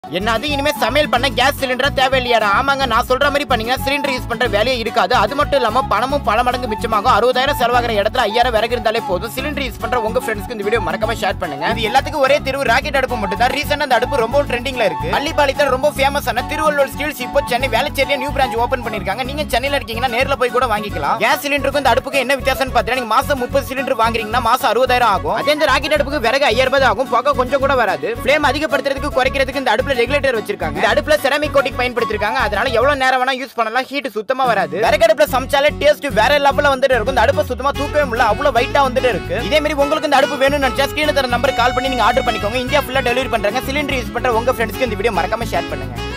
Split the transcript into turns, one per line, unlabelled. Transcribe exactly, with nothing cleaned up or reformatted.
என்னது இனிமே சமையல் பண்ண கேஸ் சிலிண்டர் தேவையில்லையாடா? ஆமாங்க, நான் சொல்ற மாதிரி பண்ணீங்கன்னா சிலிண்டர் யூஸ் பண்ற வேலையே இருக்காது. அது மட்டும் இல்லாம பணமும் பல மடங்கு மிச்சமாகும். அறுபதாயிரம் செலவாகிற இடத்துல ஐயாயிரம் விறகு இருந்தாலே போதும். சிலிண்டர் யூஸ் பண்ற உங்க ஃப்ரெண்ட்ஸ்க்கு இந்த வீடியோ மறக்காம ஷேர் பண்ணுங்க. இது எல்லாத்துக்கும் ஒரே தீர்வு ராக்கெட் அடுப்பு மட்டும் தான். ரீசெண்டா அந்த அடுப்பு ரொம்ப ட்ரெண்டிங்ல இருக்கு. பள்ளிப்பாளையத்துல ரொம்ப ஃபேமஸான திருவள்ளுவர் ஸ்டீல்ஸ் இப்போ சென்னை வேளச்சேரியில நியூ பிரான்ச் ஓபன் பண்ணிருக்காங்க. நீங்க சென்னையில இருக்கீங்கன்னா நேர்ல போய் கூட வாங்கிக்கலாம். கேஸ் சிலிண்டருக்கும் இந்த அடுப்புக்கு என்ன வித்தியாசம்னு பாத்தீங்கன்னா, நீங்க மாசம் முப்பது சிலிண்டர் வாங்குறீங்கன்னா மாசம் அறுபதாயிரம் ஆகும். அதே இந்த ராக்கெட் அடுப்புக்கு விறகு ஐயாயிரம் ரூபாய் ஆகும். புகை கொஞ்சம் கூட வராது. ஃப்ளேம் அதிகப்படுத்துறதுக்கு குறைக்கிறதுக்கு இந்த அடுப்புல ரெகுலேட்டர் வச்சிருக்காங்க. இந்த அடுப்புல செராமிக் கோட்டிங் பயன்படுத்திருக்காங்க. அதனால எவ்வளவு நேரம் வேணா யூஸ் பண்ணலாம். ஹீட் சுத்தமா வராது. விறகு அடுப்புல சமைச்சாலே டேஸ்ட் வேற லெவல்ல வந்துட்டு இருக்கும். இந்த அடுப்பு சுத்தமா தூக்கவே முடியல, அவ்வளவு வெயிட்டா வந்துட்டு இருக்கு. இதே மாதிரி உங்களுக்கு இந்த அடுப்பு வேணும்னு நினைச்சா ஸ்கிரீன்ல தர நம்பருக்கு கால் பண்ணி நீங்க ஆர்டர் பண்ணிக்கோங்க. இந்தியா ஃபுல்லா டெலிவரி பண்றாங்க. சிலிண்டர் யூஸ் பண்ற உங்க ஃப்ரெண்ட்ஸ்க்கு இந்த வீடியோ மறக்காம ஷேர் பண்ணுங்க.